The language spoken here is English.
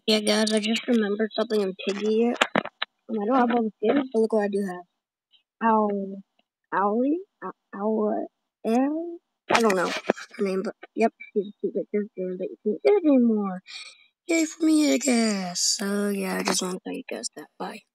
Yeah, guys, I just remembered something in Piggy. I don't have all the skins, but look what I do have. Owlie? Owl? I don't know her name, but yep, she's a secret character that you can't get anymore. Yay for me, I guess. So yeah, I just want to tell you guys that. Bye.